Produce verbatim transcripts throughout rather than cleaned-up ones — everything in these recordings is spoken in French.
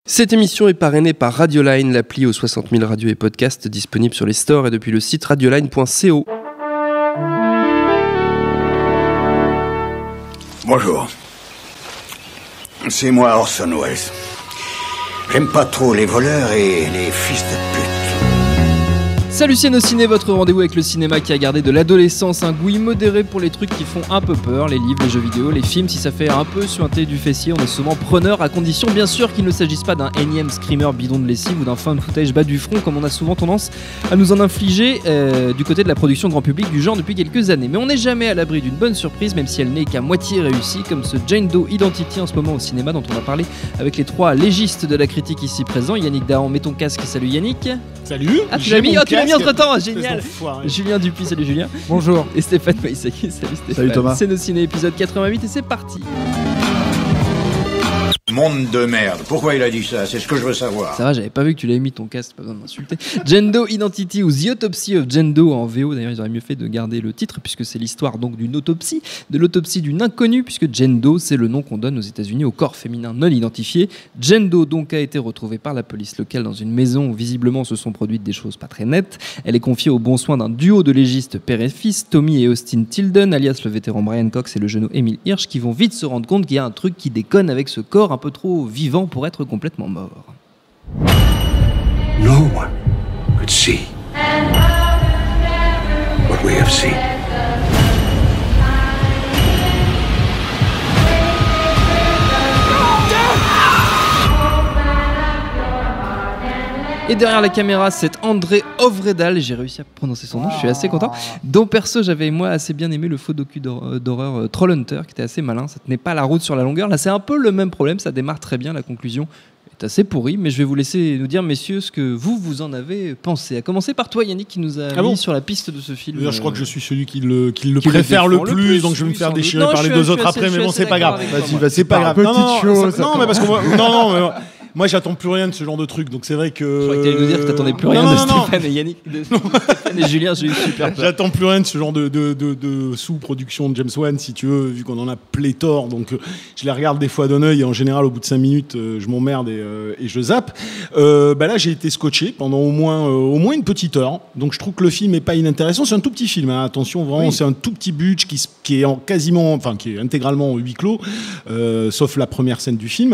Cette émission est parrainée par Radioline, l'appli aux soixante mille radios et podcasts disponibles sur les stores et depuis le site radioline point co. Bonjour. C'est moi Orson Welles. J'aime pas trop les voleurs et les fils de pute. Salut Ciné, votre rendez-vous avec le cinéma qui a gardé de l'adolescence un goût immodéré pour les trucs qui font un peu peur, les livres, les jeux vidéo, les films. Si ça fait un peu suinter du fessier, on est souvent preneur, à condition bien sûr qu'il ne s'agisse pas d'un énième screamer bidon de lessive ou d'un found footage bas du front comme on a souvent tendance à nous en infliger euh, du côté de la production grand public du genre depuis quelques années. Mais on n'est jamais à l'abri d'une bonne surprise, même si elle n'est qu'à moitié réussie, comme ce Jane Doe Identity en ce moment au cinéma dont on va parler avec les trois légistes de la critique ici présents. Yannick Dahan, mets ton casque, salut Yannick. Salut. Ah tu l'as mis, oh, tu l'as mis entre temps, génial. Foire, Julien Dupuis, salut Julien. Bonjour. Et Stéphane Maïsaki, salut Stéphane. Salut Thomas. C'est nos ciné épisode quatre-vingt-huit et c'est parti. Monde de merde. Pourquoi il a dit ça? C'est ce que je veux savoir. Ça va, j'avais pas vu que tu l'avais mis ton casque, pas besoin de m'insulter. Jane Doe Identity ou The Autopsy of Jane Doe en V O, d'ailleurs ils auraient mieux fait de garder le titre puisque c'est l'histoire donc d'une autopsie, de l'autopsie d'une inconnue puisque Jane Doe c'est le nom qu'on donne aux États-Unis au corps féminin non identifié. Jane Doe donc a été retrouvée par la police locale dans une maison où visiblement se sont produites des choses pas très nettes. Elle est confiée au bon soin d'un duo de légistes père et fils, Tommy et Austin Tilden, alias le vétéran Brian Cox et le genou Emile Hirsch, qui vont vite se rendre compte qu'il y a un truc qui déconne avec ce corps un peu trop vivant pour être complètement mort. No one could see what we have seen. Et derrière la caméra, c'est André Ovredal, j'ai réussi à prononcer son nom, je suis assez content, dont perso j'avais moi assez bien aimé le faux docu d'horreur euh, Trollhunter, qui était assez malin, ça tenait pas la route sur la longueur. Là c'est un peu le même problème, ça démarre très bien, la conclusion est assez pourrie, mais je vais vous laisser nous dire, messieurs, ce que vous, vous en avez pensé. À commencer par toi Yannick, qui nous a ah mis bon sur la piste de ce film. D'ailleurs, je crois que je suis celui qui le, qui le qui préfère le, le plus, plus, donc je vais me faire déchirer non, par les deux autres après, mais bon c'est pas grave. Vas-y, vas-y, c'est pas grave. Petite non, chose, non, non, mais parce que moi, non, non, mais moi j'attends plus rien de ce genre de truc, donc c'est vrai que. Je crois que tu allais nous dire que t'attendais plus rien non, non, de non, Stéphane non. et Yannick, de Stéphane et Julien, j'ai eu super peur. J'attends plus rien de ce genre de, de, de, de sous-production de James Wan, si tu veux, vu qu'on en a pléthore, donc euh, je les regarde des fois d'un œil et en général au bout de cinq minutes, euh, je m'emmerde et, euh, et je zappe. Euh, bah là j'ai été scotché pendant au moins, euh, au moins une petite heure, donc je trouve que le film est pas inintéressant. C'est un tout petit film, hein, attention, vraiment, oui. C'est un tout petit budget qui, qui est en quasiment, enfin qui est intégralement huis clos, euh, sauf la première scène du film,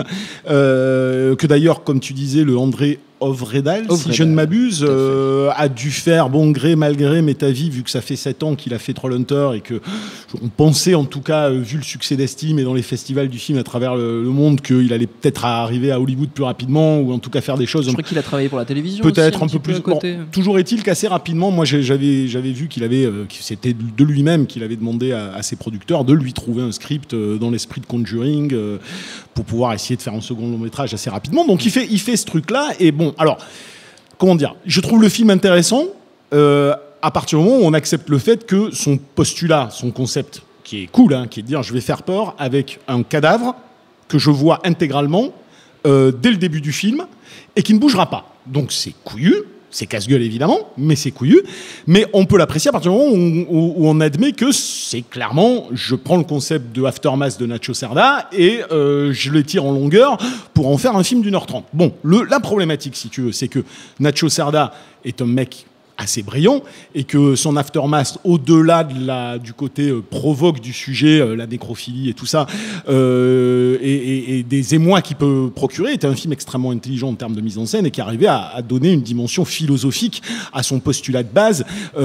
euh, que d'ailleurs, comme tu disais, le André Ovredal, si je ne m'abuse, euh, a dû faire bon gré mal gré Métavie, vu que ça fait sept ans qu'il a fait Trollhunter et que on pensait en tout cas, vu le succès d'estime et dans les festivals du film à travers le, le monde, qu'il allait peut-être arriver à Hollywood plus rapidement ou en tout cas faire des choses. Je crois qu'il a travaillé pour la télévision. Peut-être aussi, un, un peu plus. Bon, toujours est-il qu'assez rapidement, moi j'avais j'avais vu qu'il avait, euh, que c'était de lui-même qu'il avait demandé à, à ses producteurs de lui trouver un script euh, dans l'esprit de Conjuring euh, pour pouvoir essayer de faire un second long métrage assez rapidement. Donc il fait il fait ce truc-là et bon. Alors, comment dire, je trouve le film intéressant euh, à partir du moment où on accepte le fait que son postulat, son concept, qui est cool, hein, qui est de dire je vais faire peur avec un cadavre que je vois intégralement euh, dès le début du film et qui ne bougera pas. Donc c'est couillu, c'est casse-gueule évidemment, mais c'est couillu. Mais on peut l'apprécier à partir du moment où, où, où on admet que c'est clairement, je prends le concept de Aftermath de Nacho Cerda et euh, je le tire en longueur pour en faire un film d'une heure trente. Bon, le, la problématique, si tu veux, c'est que Nacho Cerda est un mec assez brillant et que son Aftermath, au-delà de la, du côté euh, provoque du sujet, euh, la nécrophilie et tout ça, euh, et, et, et des émois qu'il peut procurer, était un film extrêmement intelligent en termes de mise en scène et qui arrivait à, à donner une dimension philosophique à son postulat de base,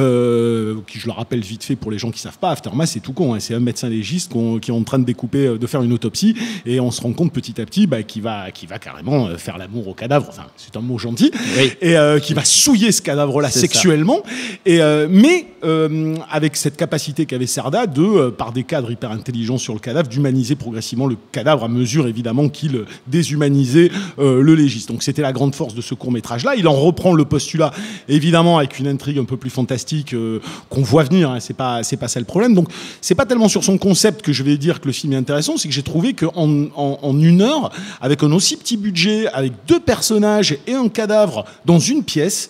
euh, qui, je le rappelle vite fait pour les gens qui savent pas, Aftermath c'est tout con, hein, c'est un médecin légiste qui est en train de découper, de faire une autopsie et on se rend compte petit à petit bah, qu'il va, qu'il va carrément faire l'amour au cadavre, enfin c'est un mot gentil, oui. et euh, qui va souiller ce cadavre-là sexuellement. Et euh, mais euh, avec cette capacité qu'avait Cerda de, euh, par des cadres hyper intelligents sur le cadavre, d'humaniser progressivement le cadavre à mesure évidemment qu'il déshumanisait euh, le légiste. Donc c'était la grande force de ce court-métrage-là. Il en reprend le postulat évidemment avec une intrigue un peu plus fantastique euh, qu'on voit venir. Hein, c'est pas c'est pas ça le problème. Donc c'est pas tellement sur son concept que je vais dire que le film est intéressant, c'est que j'ai trouvé qu'en en, en une heure, avec un aussi petit budget, avec deux personnages et un cadavre dans une pièce.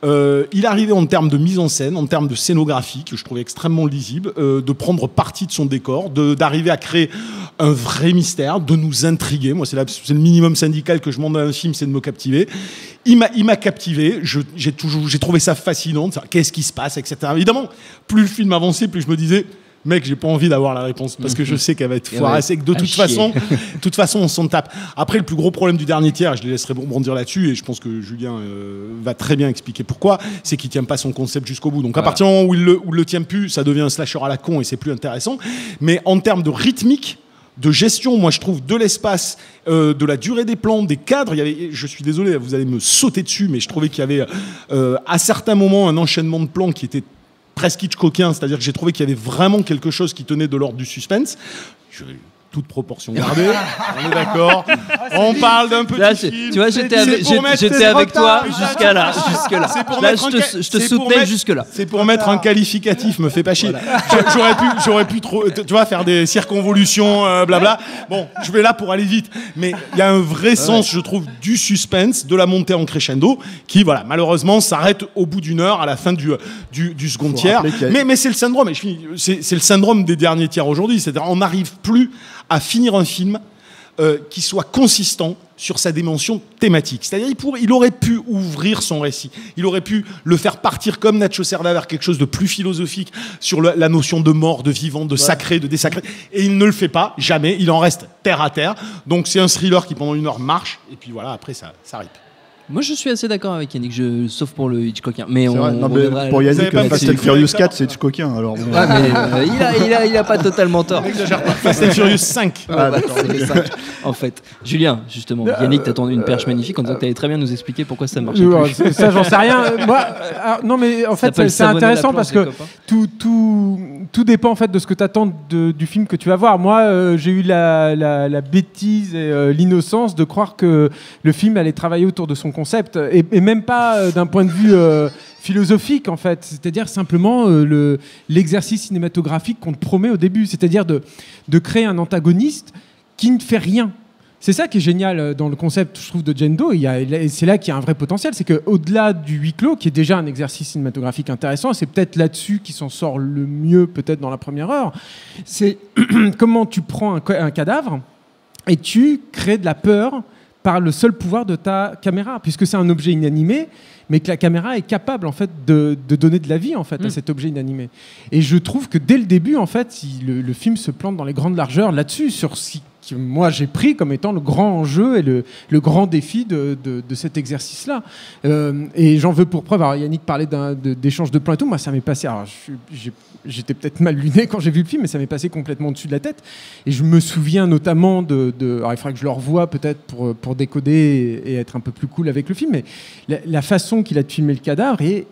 Euh, il arrivait en termes de mise en scène, en termes de scénographie, que je trouvais extrêmement lisible, euh, de prendre parti de son décor, de, d'arriver à créer un vrai mystère, de nous intriguer. Moi, c'est, la, c'est le minimum syndical que je demande à un film, c'est de me captiver. Il m'a, il m'a captivé. Je, j'ai toujours, j'ai trouvé ça fascinant. Ça, qu'est-ce qui se passe, et cetera. Évidemment, plus le film avançait, plus je me disais, mec, j'ai pas envie d'avoir la réponse parce que je sais qu'elle va être foirasse et que de toute façon, de toute façon, on s'en tape. Après, le plus gros problème du dernier tiers, je les laisserai bondir là-dessus et je pense que Julien euh, va très bien expliquer pourquoi, c'est qu'il tient pas son concept jusqu'au bout. Donc, voilà. À partir du moment où il le, où il le tient plus, ça devient un slasher à la con et c'est plus intéressant. Mais en termes de rythmique, de gestion, moi je trouve de l'espace, euh, de la durée des plans, des cadres. Il y avait, je suis désolé, vous allez me sauter dessus, mais je trouvais qu'il y avait euh, à certains moments un enchaînement de plans qui était presque Hitchcockien, c'est-à-dire que j'ai trouvé qu'il y avait vraiment quelque chose qui tenait de l'ordre du suspense. Je... toute proportion gardée, on est d'accord. On parle d'un petit là, film. Tu vois, j'étais avec, j'étais avec toi jusqu'à là, jusque là. Là, je te, je te soutenais jusque là. C'est pour mettre un qualificatif, me fais pas chier. Voilà. J'aurais pu, j'aurais pu trop, tu vois, faire des circonvolutions, euh, blabla. Bon, je vais là pour aller vite, mais il y a un vrai sens, je trouve, du suspense, de la montée en crescendo, qui, voilà, malheureusement, s'arrête au bout d'une heure, à la fin du du, du second tiers. Mais mais c'est le syndrome. Et je finis, c'est c'est le syndrome des derniers tiers aujourd'hui. C'est-à-dire, on n'arrive plus à finir un film euh, qui soit consistant sur sa dimension thématique. C'est-à-dire il, pourrait, il aurait pu ouvrir son récit, il aurait pu le faire partir comme Nacho Cerda vers quelque chose de plus philosophique sur le, la notion de mort, de vivant, de ouais. sacré, de désacré, et il ne le fait pas, jamais, il en reste terre à terre. Donc c'est un thriller qui pendant une heure marche, et puis voilà, après ça, ça rip. Moi, je suis assez d'accord avec Yannick, je... sauf pour le Hitchcockien. Mais on, non, mais on pour Yannick, Fast and Furious quatre, c'est Hitchcockien. Alors, ouais, mais euh, il, a, il, a, il a pas totalement tort. N'exagère pas. Fast and Furious cinq. Ah, bah, c'est les cinq. En fait, Julien, justement, Yannick t'a tendu une perche magnifique en disant que tu allais très bien nous expliquer pourquoi ça marche. Euh, ça, j'en sais rien. Moi, alors, non, mais en fait, c'est, c'est intéressant parce que tout, tout, tout dépend en fait de ce que tu attends du film que tu vas voir. Moi, euh, j'ai eu la, la, la bêtise et euh, l'innocence de croire que le film allait travailler autour de son concept. Et, et même pas euh, d'un point de vue euh, philosophique en fait, c'est-à-dire simplement euh, le, l'exercice cinématographique qu'on te promet au début, c'est-à-dire de, de créer un antagoniste qui ne fait rien. C'est ça qui est génial dans le concept, je trouve, de Jane-Do, il y a, et c'est là qu'il y a un vrai potentiel, c'est qu'au-delà du huis clos, qui est déjà un exercice cinématographique intéressant, c'est peut-être là-dessus qu'il s'en sort le mieux, peut-être dans la première heure, c'est comment tu prends un, un cadavre et tu crées de la peur par le seul pouvoir de ta caméra, puisque c'est un objet inanimé, mais que la caméra est capable en fait de, de donner de la vie en fait mmh. à cet objet inanimé. Et je trouve que dès le début en fait, le, le film se plante dans les grandes largeurs là-dessus, sur ce que moi j'ai pris comme étant le grand enjeu et le, le grand défi de, de, de cet exercice-là. Euh, et j'en veux pour preuve. Alors Yannick parlait d'un, de, d'échange de plans et tout. Moi ça m'est passé. Alors je, j'ai, j'étais peut-être mal luné quand j'ai vu le film, mais ça m'est passé complètement au-dessus de la tête. Et je me souviens notamment de. de alors il faudrait que je le revoie peut-être pour, pour décoder et, et être un peu plus cool avec le film. Mais la, la façon qu'il a de filmer le cadavre et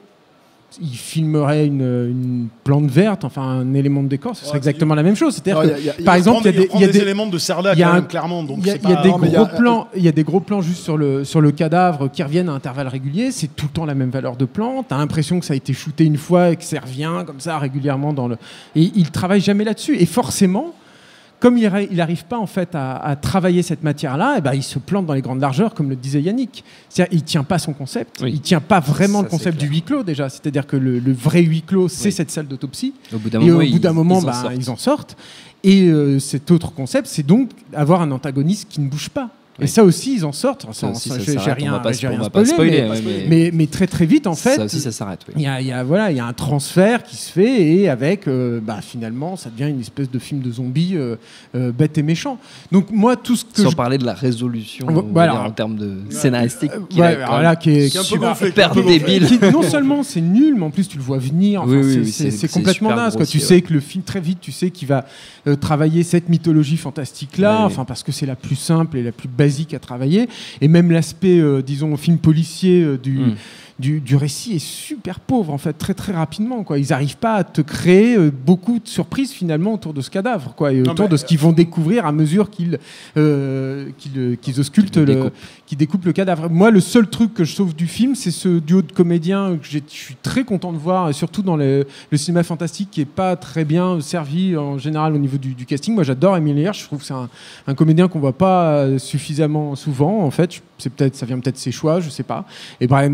il filmerait une, une plante verte, enfin un élément de décor, ce serait ouais, exactement la même chose. C'est-à-dire non, que, y a, y a, par exemple, il y a des, y a des, des éléments de Cerda quand même, clairement. Il y a, y a des non, gros plans, il y a des gros plans juste sur le sur le cadavre qui reviennent à intervalles réguliers. C'est tout le temps la même valeur de plan. T'as l'impression que ça a été shooté une fois et que ça revient comme ça régulièrement dans le. Et il travaille jamais là-dessus. Et forcément, comme il n'arrive pas en fait à, à travailler cette matière-là, et ben il se plante dans les grandes largeurs, comme le disait Yannick. C'est-à-dire, il tient pas son concept, oui. il tient pas vraiment ça, le concept du huis clos déjà. C'est-à-dire que le, le vrai huis clos, c'est oui. cette salle d'autopsie. Au bout d'un et moment, au bout d'un ils, moment, ils, bah, en ils en sortent. Et euh, cet autre concept, c'est donc avoir un antagoniste qui ne bouge pas. Et oui. ça aussi, ils en sortent. Ça, aussi, ça, j'ai, j'ai rien, j'ai rien spoilé, spoiler, mais, ouais, mais... Mais, mais très très vite en fait. Ça aussi, ça s'arrête. Il oui. y a, il y a voilà, il y a un transfert qui se fait et avec, euh, bah, finalement, ça devient une espèce de film de zombies euh, euh, bête et méchant. Donc moi, tout ce que sans je... parler de la résolution voilà. dire, en termes de scénaristique, euh, qui, ouais, est voilà, qui est, qui est un super super débile. Qui, non seulement c'est nul, mais en plus tu le vois venir. Enfin, oui, oui, c'est, oui, c'est, c'est, c'est complètement dingue. Tu sais que le film très vite, tu sais qu'il va euh, travailler cette mythologie fantastique là, oui, enfin parce que c'est la plus simple et la plus basique à travailler. Et même l'aspect, euh, disons, film policier euh, du, mm. du, du récit est super pauvre, en fait, très très rapidement. Quoi. Ils n'arrivent pas à te créer euh, beaucoup de surprises, finalement, autour de ce cadavre, quoi, et non, autour de ce qu'ils vont découvrir à mesure qu'ils, euh, qu'ils, qu'ils auscultent, le, découpent. qu'ils découpent le cadavre. Moi, le seul truc que je sauve du film, c'est ce duo de comédiens que je suis très content de voir, et surtout dans le, le cinéma fantastique, qui n'est pas très bien servi, en général, au niveau du, du casting. Moi, j'adore Émile Hirsch, je trouve que c'est un, un comédien qu'on ne voit pas suffisamment souvent. En fait, c'est peut-être, ça vient peut-être de ses choix, je sais pas. Et Brian Cox, et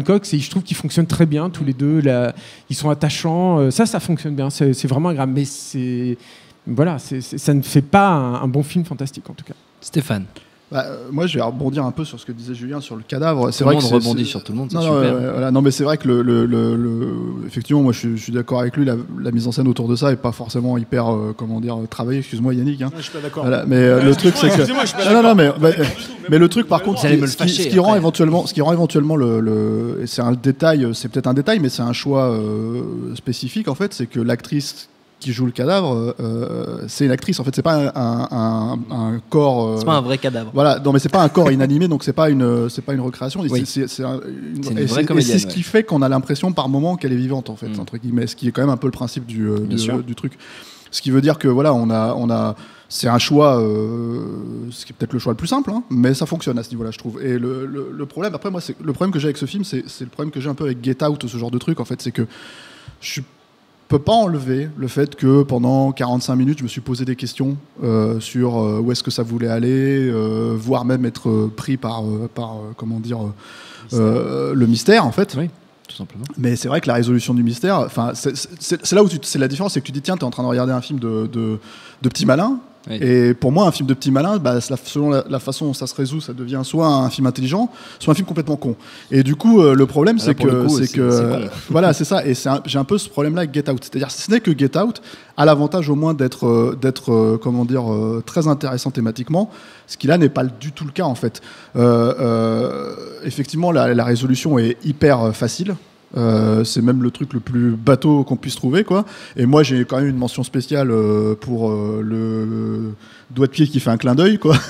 je trouve qu'ils fonctionnent très bien tous les deux. Là, ils sont attachants. Euh, ça, ça fonctionne bien. C'est, c'est vraiment agréable. Mais c'est, voilà, c'est, c'est, ça ne fait pas un, un bon film fantastique en tout cas. Stéphane. Bah, euh, moi, je vais rebondir un peu sur ce que disait Julien sur le cadavre. C'est tout vrai le monde que rebondit sur tout le monde, c'est non, super. Euh, voilà. Non, mais c'est vrai que le, le, le, le... effectivement, moi, je suis, je suis d'accord avec lui. La, la mise en scène autour de ça est pas forcément hyper, euh, comment dire, travaillée. Excuse-moi, Yannick. Hein. Non, je suis pas d'accord. Voilà. Mais euh, le truc, c'est que. Excusez-moi, je suis pas non, non, d'accord. non, mais, mais, mais le truc, par contre, Vous allez me le ce qui, fâcher ce qui rend après. éventuellement, ce qui rend éventuellement le, le... et c'est un détail, c'est peut-être un détail, mais c'est un choix euh, spécifique en fait, c'est que l'actrice qui joue le cadavre, euh, c'est une actrice. En fait, c'est pas un, un, un, un corps. Euh, c'est pas un vrai cadavre. Voilà, non, mais c'est pas un corps inanimé, donc c'est pas une, c'est pas une recréation. Oui. C'est, c'est, c'est, un, une, c'est une et vraie c'est, comédienne. et c'est ce qui ouais. fait qu'on a l'impression par moment qu'elle est vivante, en fait, Mm. entre guillemets, ce qui est quand même un peu le principe du, euh, Bien du, sûr. du truc. Ce qui veut dire que voilà, on a, on a, c'est un choix, euh, ce qui est peut-être le choix le plus simple, hein, mais ça fonctionne à ce niveau-là, je trouve. Et le, le, le problème, après moi, c'est le problème que j'ai avec ce film, c'est, c'est le problème que j'ai un peu avec Get Out, ce genre de truc, en fait, c'est que je suis peux pas enlever le fait que pendant quarante-cinq minutes, je me suis posé des questions euh, sur euh, où est-ce que ça voulait aller, euh, voire même être euh, pris par, euh, par euh, comment dire, euh, euh, le mystère, en fait. Oui, tout simplement. Mais c'est vrai que la résolution du mystère, enfin, c'est, c'est, c'est là où tu, c'est la différence, c'est que tu dis tiens, t'es en train de regarder un film de, de, de petit malin. Oui. Et pour moi, un film de petit malin, bah, la, selon la, la façon dont ça se résout, ça devient soit un film intelligent, soit un film complètement con. Et du coup, euh, le problème, Ah, c'est pour que, le coup, c'est c'est- que, c'est euh, con. voilà, c'est ça. Et c'est un- j'ai un peu ce problème-là avec Get Out. C'est-à-dire, si ce n'est que Get Out a l'avantage au moins d'être, euh, d'être, euh, comment dire, euh, très intéressant thématiquement, ce qui là n'est pas du tout le cas en fait. Euh, euh, effectivement, la, la résolution est hyper euh, facile. Euh, c'est même le truc le plus bateau qu'on puisse trouver, quoi. Et moi, j'ai quand même une mention spéciale euh, pour euh, le doigt de pied qui fait un clin d'œil, quoi.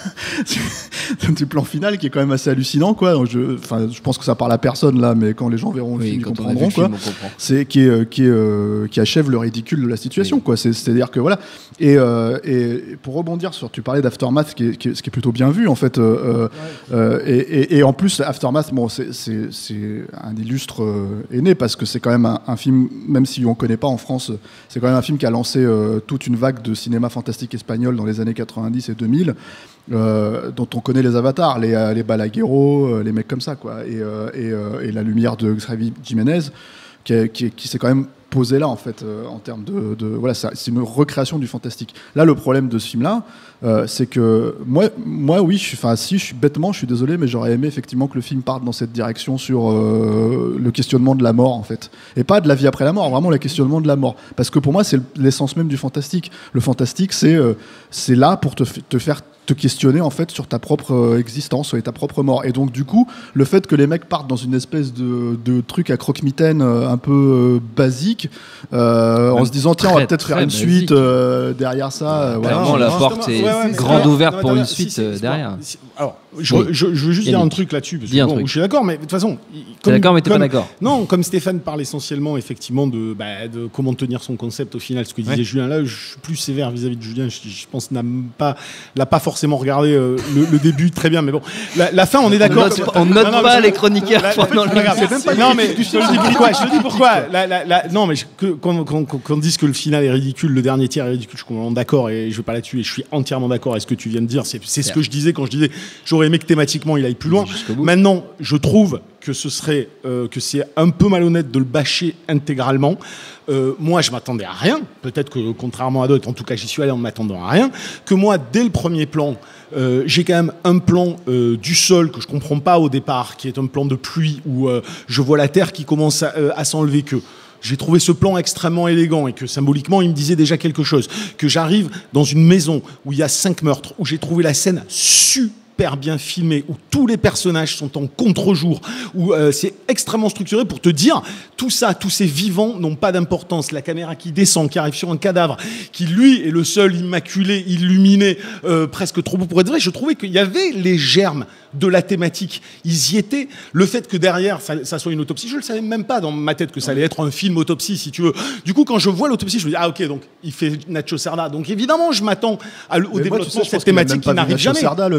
Du plan final qui est quand même assez hallucinant, quoi. Je, enfin, je pense que ça parle à personne là, mais quand les gens verront le Oui, film, ils quand on a vu comprendront, le quoi. film, on comprend. C'est qui est, qui est, euh, qui achève le ridicule de la situation, Oui. quoi. C'est, c'est-à-dire que voilà. Et, euh, et pour rebondir sur, tu parlais d'Aftermath, qui est, qui est- ce qui est plutôt bien vu en fait. Euh, euh, et, et, et en plus, Aftermath, bon, c'est, c'est, c'est un illustre euh, aîné parce que c'est quand même un, un film, même si on connaît pas en France, c'est quand même un film qui a lancé euh, toute une vague de cinéma fantastique espagnol dans les années quatre-vingt-dix et deux mille. Euh, dont on connaît les avatars, les, euh, les Balaguerro, euh, les mecs comme ça, quoi, et, euh, et, euh, et la lumière de Xavi Jiménez, qui, est- qui, est- qui s'est quand même posée là, en fait, euh, en termes de, de voilà, ça- c'est une recréation du fantastique. Là, le problème de ce film-là, euh, c'est que moi, moi, oui, je suis, enfin, si, je suis bêtement, je suis désolé, mais j'aurais aimé effectivement que le film parte dans cette direction sur euh, le questionnement de la mort, en fait, et pas de la vie après la mort, vraiment le questionnement de la mort, parce que pour moi, c'est l'essence même du fantastique. Le fantastique, c'est euh, c'est là pour te, f- te faire te questionner en fait sur ta propre euh, existence et ta propre mort. Et donc du coup, le fait que les mecs partent dans une espèce de, de truc à croque-mitaine euh, un peu euh, basique, euh, en se disant tiens, on va très, peut-être très faire une basique. suite euh, derrière ça. euh, voilà. Clairement, la non, porte c'est est pas- ouais, ouais, grande c'est pas- ouverte non, pour attends, une si, suite si, euh, c'est pas- derrière. si- Alors, je, Oui. je- je veux juste Yannick. dire un truc là-dessus. Parce Dis que un bon, truc. je suis d'accord, mais de toute façon. il- T'es comme- d'accord, mais t'es pas comme- d'accord. Non, comme Stéphane parle essentiellement effectivement de, bah, de comment tenir son concept au final, ce que disait Ouais. Julien là, je suis plus sévère vis-à-vis de Julien. Je, je pense n'a pas, l'a pas forcément regardé euh, le, le début très bien, mais bon, la, la fin, on est d'accord. note- on note Non, non, pas mais- les chroniqueurs La- pendant c'est pas grave. l'émission. C'est même pas- Non, mais je te le dis pourquoi. Je te dis pourquoi. La- la- la- non, mais je- que- qu'on qu'on- qu'on- qu'on dise que le final est ridicule, le dernier tiers est ridicule, je suis complètement d'accord et je vais pas là-dessus. Et je suis entièrement d'accord avec ce que tu viens de dire. C'est c'est ce que je disais quand je disais j'aurais aimé que thématiquement il aille plus loin. Jusqu'au bout. Maintenant, je trouve que ce serait euh, que c'est un peu malhonnête de le bâcher intégralement. Euh, moi, je m'attendais à rien. Peut-être que contrairement à d'autres, en tout cas, j'y suis allé en m'attendant à rien. Que moi, dès le premier plan, euh, j'ai quand même un plan euh, du sol que je comprends pas au départ, qui est un plan de pluie où euh, je vois la terre qui commence à, euh, à s'enlever. Que j'ai trouvé ce plan extrêmement élégant et que symboliquement, il me disait déjà quelque chose. Que j'arrive dans une maison où il y a cinq meurtres, où j'ai trouvé la scène super bien filmé, où tous les personnages sont en contre-jour, où euh, c'est extrêmement structuré pour te dire tout ça, tous ces vivants n'ont pas d'importance. La caméra qui descend, qui arrive sur un cadavre, qui lui est le seul immaculé, illuminé, euh, presque trop beau pour être vrai. Je trouvais qu'il y avait les germes de la thématique. Ils y étaient. Le fait que derrière, ça, ça soit une autopsie, je le savais même pas dans ma tête que ça allait être un film autopsie, si tu veux. Du coup, quand je vois l'autopsie, je me dis, ah ok, donc il fait Nacho Cerda. Donc évidemment, je m'attends à- au Mais moi, développement tu sais, de je cette pense qu'il a thématique même qui pas vu n'arrive Nacho jamais. Cerda, le mec. Hein. Non,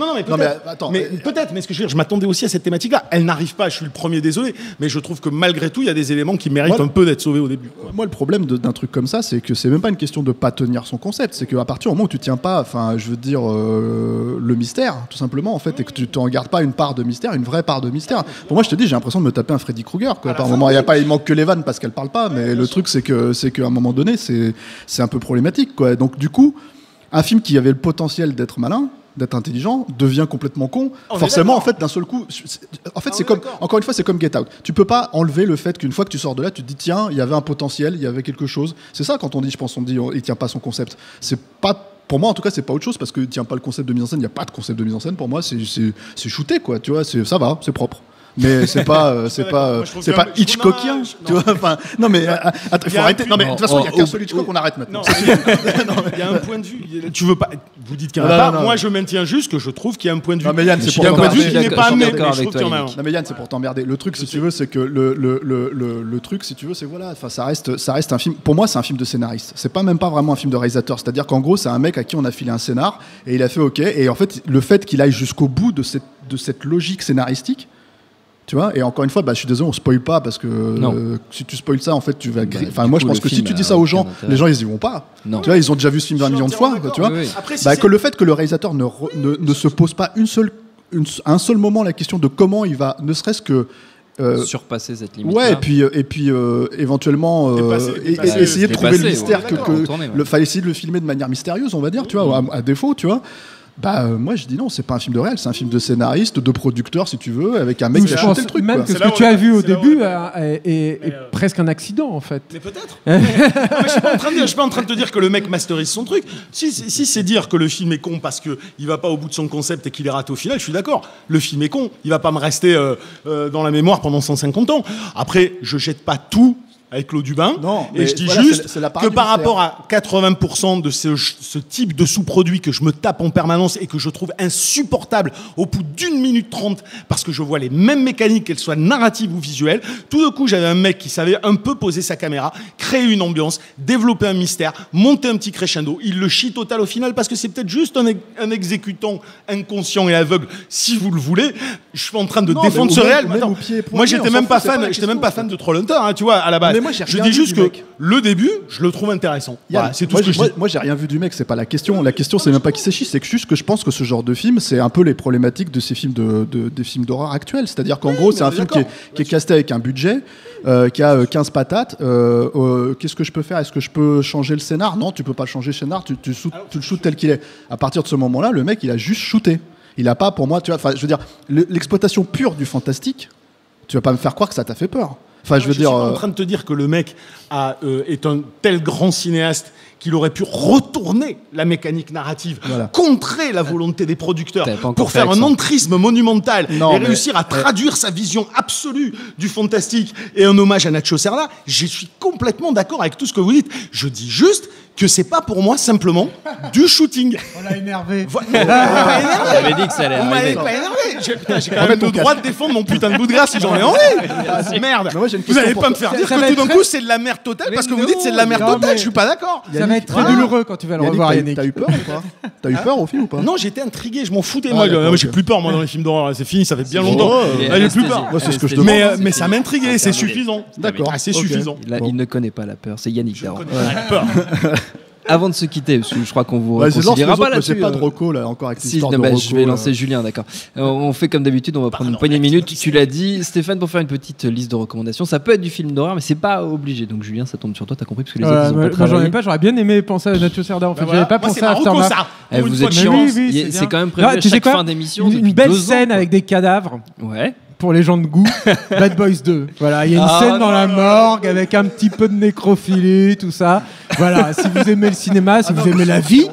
non, mais peut-être. mais attends, mais mais- peut-être, mais ce que je veux dire, je m'attendais aussi à cette thématique-là. Elle n'arrive pas, je suis le premier désolé, mais je trouve que malgré tout, il y a des éléments qui méritent Moi- un peu d'être sauvés au début. Moi, le problème de- d'un truc comme ça, c'est que c'est même pas une question de pas tenir son concept. C'est qu'à partir du moment où tu tiens pas, enfin, je veux dire, euh, le mystère, tout simplement, en fait, et que tu t'en gardes pas une part de mystère, une vraie part de mystère. Pour moi, je te dis, j'ai l'impression de me taper un Freddy Krueger. Quoi. Par un moment, il y a pas, il manque que les vannes parce qu'elle parle pas, mais le truc, c'est que, c'est qu'à un moment donné, c'est, c'est un peu problématique, quoi. Donc, du coup, un film qui avait le potentiel d'être malin, d'être intelligent, devient complètement con. On est Forcément, en d'accord. fait, d'un seul coup, c'est- en fait, On c'est est comme, d'accord. encore une fois, c'est comme Get Out. Tu peux pas enlever le fait qu'une fois que tu sors de là, tu te dis tiens, il y avait un potentiel, il y avait quelque chose. C'est ça quand on dit, je pense, on dit, on- il tient pas son concept. C'est pas, pour moi en tout cas, c'est pas autre chose parce que il tient pas le concept de mise en scène. Il y a pas de concept de mise en scène. Pour moi, c'est, c'est, c'est shooté quoi. Tu vois, c'est, ça va, c'est propre. Mais c'est pas, euh, c'est d'accord. pas, Moi, euh, je trouve c'est que- pas je trouve- Hitchcockien. non, Tu vois, enfin, non mais, euh, attends, Il y faut a un arrêter. plus- Non mais de toute façon, il y a Oh, qu'un oh, seul Hitchcock, oh. on arrête maintenant. Non, il y a un point de vue. Tu veux pas. Vous dites qu'il n'y en a Non, pas. non, non. Moi, je maintiens juste que je trouve qu'il y a un point de vue. Non, mais Yann, Je c'est suis Il y a un pour point de d'accord vue t'emmerder. qui n'est avec- pas je suis amené. d'accord mais je avec trouve toi, qu'il y en a Yannick. un. Non mais Yann, c'est pour t'emmerder. Le truc, si tu veux, c'est que le, le, le, le, le, le truc, si tu veux, c'est voilà, enfin, ça reste, ça reste un film. Pour moi, c'est un film de scénariste. C'est pas même pas vraiment un film de réalisateur. C'est-à-dire qu'en gros, c'est un mec à qui on a filé un scénar et il a fait OK. Et en fait, le fait qu'il aille jusqu'au bout de cette, de cette logique scénaristique. Tu vois, et encore une fois, bah, je suis désolé, on spoil pas parce que euh, si tu spoil ça, en fait, tu vas. Bah, Enfin, du moi, coup, je pense le que si film tu a dis ça aux aucun gens, intérêt. les gens, ils y vont pas. Non. Tu vois, ils ont déjà vu ce film Je un suis million de entièrement fois. d'accord. Tu vois, Oui, oui. Après, si bah, c'est- que le fait que le réalisateur ne, re- ne, ne se pose pas une seule, une, un seul moment la question de comment il va, ne serait-ce que. euh, Surpasser cette limite. Ouais, et puis, euh, et puis euh, éventuellement, euh, Dépasser, et- et dépasser, essayer de trouver dépasser, le mystère, ouais, que, d'accord, que- retourner, ouais. le, fallait essayer de le filmer de manière mystérieuse, on va dire, tu vois, à, à défaut, tu vois. Bah, euh, moi, je dis non, c'est pas un film de réel, c'est un film de scénariste, de producteur, si tu veux, avec un mec Je qui a pense shooté le truc. même quoi. que C'est ce là que où tu on as est- vu au c'est là où début on est- euh, est, est- est Mais, euh, presque un accident en fait. Mais peut-être. non, mais je suis pas en train de dire, je suis pas en train de te dire que le mec masterise son truc. Si, si, si c'est dire que le film est con parce que il va pas au bout de son concept et qu'il est raté au final, je suis d'accord. Le film est con, il va pas me rester euh, euh, dans la mémoire pendant cent cinquante ans. Après, je jette pas tout avec l'eau du bain. Non, et mais je dis voilà, juste c'est- c'est la part que du par mystère. rapport à quatre-vingts pour cent de ce, ce type de sous-produit que je me tape en permanence et que je trouve insupportable au bout d'une minute trente parce que je vois les mêmes mécaniques, qu'elles soient narratives ou visuelles, tout d'un coup j'avais un mec qui savait un peu poser sa caméra, créer une ambiance, développer un mystère, monter un petit crescendo. Il le chie total au final parce que c'est peut-être juste un, ex- un exécutant inconscient et aveugle, si vous le voulez. Je suis en train de Non, défendre mais ce au même- réel. même Attends, au pied pointé, moi j'étais on même s'en pas fout, c'est pas fan, la j'étais même question, pas en fan fait. de Trollhunter, hein, tu vois, à la base. Mais moi, j'ai je rien dis vu juste du que mec. le début, je le trouve intéressant. Yann, Voilà, c'est tout moi, ce que j'ai- je moi, dis. moi, j'ai rien vu du mec, c'est pas la question. La question, c'est même pas qui c'est chi, c'est que juste que je pense que ce genre de film, c'est un peu les problématiques de ces films de, de- des films d'horreur actuels. C'est-à-dire qu'en gros, c'est un mais film qui est, d'accord. qui est casté avec un budget, euh, qui a euh, quinze patates. Euh, euh, Qu'est-ce que je peux faire? Est-ce que je peux changer le scénar? Non, tu peux pas changer le scénar, tu, tu, shoots- tu le shootes tel qu'il est. À partir de ce moment-là, le mec, il a juste shooté. Il a pas, pour moi, tu vois, enfin, je veux dire, le- l'exploitation pure du fantastique, tu vas pas me faire croire que ça t'a fait peur. Enfin, je veux je dire. suis pas euh, en train de te dire que le mec a, euh, est un tel grand cinéaste qu'il aurait pu retourner la mécanique narrative, Voilà. contrer la volonté des producteurs T'avais pas encore pour fait faire un l'accent. entrisme monumental Non, et mais- réussir à traduire sa vision absolue du fantastique et un hommage à Nacho Cerda. Je suis complètement d'accord avec tout ce que vous dites. Je dis juste que c'est pas pour moi simplement du shooting. On l'a énervé. Vo- Vous m'avez pas énervé. J'avais dit que ça allait Vous m'avez arriver. pas énervé. J'ai putain, j'ai quand Remets même ton le droit de défendre mon putain de bout de grâce si j'en ai envie. Merde. Mais moi, j'ai une Vous question allez pour pas me toi. faire Ça- dire ça que va tout être d'un très- coup c'est de la merde totale Mais parce que vous non, dites c'est de la merde non, totale. mais- Je suis pas d'accord. Ça va être très Voilà. douloureux quand tu vas le Yannick, revoir, t'as eu- Yannick. t'as eu peur ou pas? T'as eu peur au film ou pas? Non, j'étais intrigué, je m'en foutais. Ah, moi, d'accord, moi, j'ai ok. plus peur moi dans les films d'horreur. C'est fini, ça fait bien bon. longtemps. Oh, Il est Ah, j'ai plus anesthésié. peur. Moi, c'est ce que je Anesthésie. Mais, demande. euh, mais ça m'a intrigué, c'est terminé. suffisant. D'accord. Ah, c'est Ok. suffisant. Là, Bon. il ne connaît pas la peur, c'est Yannick Daron. Peur. Avant de se quitter, parce que je crois qu'on vous Vas-y, lance les réconciliera autres, pas moi, là-dessus. j'ai pas de euh, reco là encore avec Si, l'histoire non, de bah, reco, je vais là. lancer Julien, d'accord. Euh, on fait comme d'habitude, on va prendre une poignée de minutes. Tu l'as dit, Stéphane, pour faire une petite liste de recommandations. Ça peut être du film d'horreur, mais c'est pas obligé. Donc Julien, ça tombe sur toi, t'as compris, parce que les Euh, autres, ils ont moi, pas moi, j'en ai travaillé. pas, j'aurais bien aimé penser à Nacho Cerda en fait. Bah J'avais voilà. pas Moi, pensé c'est à ma reco, Aftermath. ça. Eh, Pour une vous fois êtes de chiant. Oui, oui, Il y a- c'est c'est bien. quand même prévu Ah, à tu sais chaque quoi fin d'émission. Une, depuis une belle deux ans, scène quoi. avec des cadavres Ouais. pour les gens de goût. Bad Boys deux. Voilà, il y a une Ah, scène dans non, la non, morgue avec un petit peu de nécrophilie, tout ça. Voilà, si vous aimez le cinéma, Ah, si vous aimez la vie,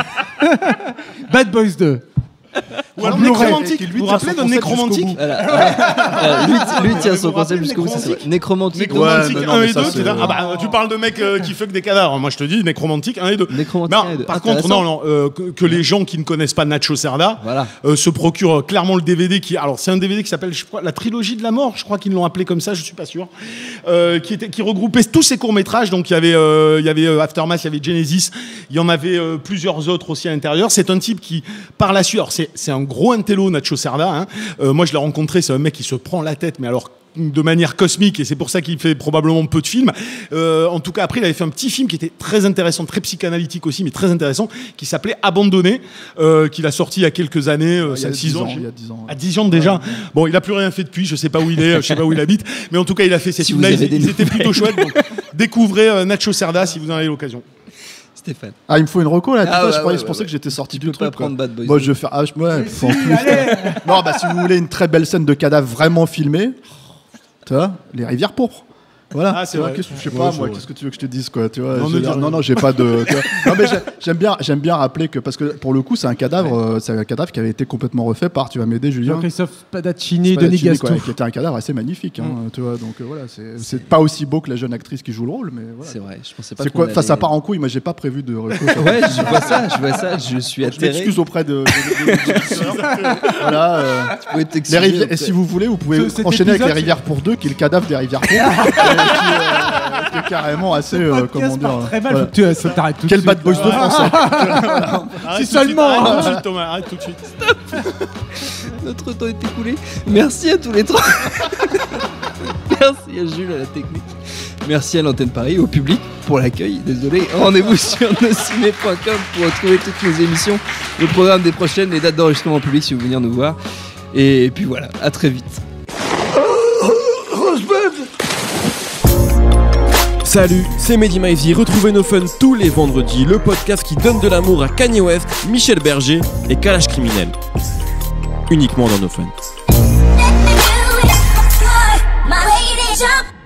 Bad Boys deux. Ou alors Blu-ray. Nécromantique. Et qui, lui, Vous vous tient rappelez son de concept Nécromantique jusqu'au bout. Voilà. Euh, lui, lui tient Vous son vous rappelez concept jusqu'au bout. ça, c'est vrai. Nécromantique. Nécromantique. Nécromantique Ouais, mais non, un mais et ça, deux. c'est- tu- Ah bah, tu parles de mecs euh, qui fuck des cadavres. Moi, je te dis Nécromantique un et deux. Nécromantique Non, un et deux. par contre, Intéressant. non, non, euh, que, que les gens qui ne connaissent pas Nacho Cerda Voilà. euh, se procurent euh, clairement le D V D qui. Alors, c'est un D V D qui s'appelle, je crois, la trilogie de la mort. Je crois qu'ils l'ont appelé comme ça. Je suis pas sûr. Euh, qui était, qui regroupait tous ces courts métrages. Donc, il y avait, euh, il y avait euh, Aftermath, il y avait Genesis. Il y en avait euh, plusieurs autres aussi à l'intérieur. C'est un type qui, par la suite, alors c'est, c'est un un gros intello, Nacho Cerda. Hein. Euh, moi, je l'ai rencontré, c'est un mec qui se prend la tête, mais alors de manière cosmique, et c'est pour ça qu'il fait probablement peu de films. Euh, en tout cas, après, il avait fait un petit film qui était très intéressant, très psychanalytique aussi, mais très intéressant, qui s'appelait Abandonné, euh, qu'il a sorti il y a quelques années, euh, il y a six ans. Il y a dix ans. À dix ans déjà. Ouais. Bon, il a plus rien fait depuis, je sais pas où il est, je sais pas où il habite, mais en tout cas, il a fait ces si films-là, ils, ils étaient plutôt chouettes. Donc, découvrez euh, Nacho Cerda si vous en avez l'occasion. Stéphane. Ah, il me faut une reco là. Ah, ouais, ouais, je, ouais, je pensais ouais. que j'étais sorti tu du peux truc. pas prendre Bad Boys. Moi, je vais faire. Ah, je... ouais, si, en plus, non, bah si vous voulez une très belle scène de cadavre vraiment filmée, tu vois, les rivières pourpres. Voilà, ah, c'est vrai. Je sais ouais, pas, ouais, moi, ouais. qu'est-ce que tu veux que je te dise, quoi, tu vois. Non, je, dire, non, non, j'ai pas de. Non, mais j'aime bien, j'aime bien rappeler que parce que pour le coup, c'est un cadavre, ouais. euh, c'est un cadavre qui avait été complètement refait par, tu vas m'aider, Julien. Jean-Christophe Spadaccini, Denis Gaston, qui était un cadavre assez magnifique, hein, mm. tu vois. Donc euh, voilà, c'est, c'est... c'est pas aussi beau que la jeune actrice qui joue le rôle, mais voilà. C'est vrai, je pensais pas. C'est quoi, enfin, ça part en couille. Moi, j'ai pas prévu de. Ouais, je vois ça, je vois ça, je suis atterré. Je m'excuse auprès de. Voilà. euh, tu peux les rivières, et si vous voulez, vous pouvez Ce, enchaîner épisode, avec les rivières pour deux, qui est le cadavre des rivières pour deux. Qui est carrément assez, euh, comment dire, très mal, voilà. tu, ça t'arrête tout Quel de bad suite. boys de France. Arrête Si tout seulement. Arrête tout de suite, Thomas, arrête tout de suite. Notre temps est écoulé. Merci à tous les trois. Merci à Jules à la technique. Merci à l'antenne Paris, au public pour l'accueil. Désolé. Rendez-vous sur nosciné point com pour retrouver toutes nos émissions, le programme des prochaines, les dates d'enregistrement public si vous venez nous voir. Et puis voilà, à très vite. Salut, c'est Mehdi Maizy. Retrouvez No Fun tous les vendredis, le podcast qui donne de l'amour à Kanye West, Michel Berger et Kalash Criminel. Uniquement dans No Fun. My lady jump.